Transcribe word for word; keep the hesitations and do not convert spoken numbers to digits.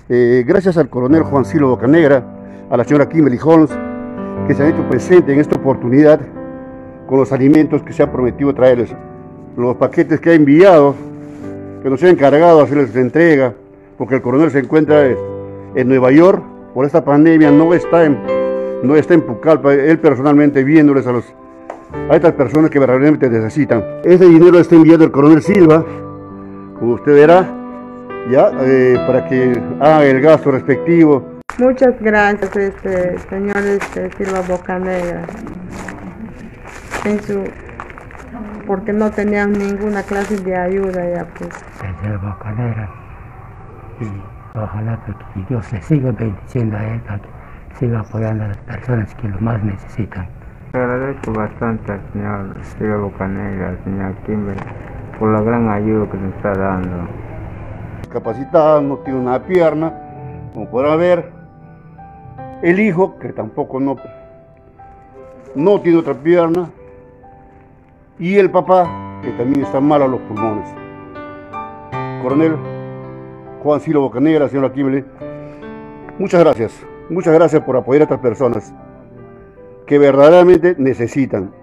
Eh, gracias al coronel Juan Silo Bocanegra, a la señora Kimberly Holmes, que se han hecho presentes en esta oportunidad con los alimentos que se ha prometido traerles, los paquetes que ha enviado, que nos ha encargado de hacerles la entrega, porque el coronel se encuentra en Nueva York por esta pandemia, no está en, no está en Pucallpa, él personalmente viéndoles a, los, a estas personas que verdaderamente necesitan. Este dinero está enviado el coronel Silva, como usted verá, ya, eh, para que haga el gasto respectivo. Muchas gracias, este, señor este, Silva Bocanegra, en su, porque no tenían ninguna clase de ayuda ya pues. Señor Bocanegra, y ojalá que Dios le siga bendiciendo a él, que siga apoyando a las personas que lo más necesitan. Le agradezco bastante al señor Silva Bocanegra, al señor Kimberly, por la gran ayuda que nos está dando. Capacitado, no tiene una pierna, como podrán ver, el hijo, que tampoco no, no tiene otra pierna, y el papá, que también está mal a los pulmones. Coronel Juan Silo Bocanegra, señora Kimberly, muchas gracias, muchas gracias por apoyar a estas personas que verdaderamente necesitan.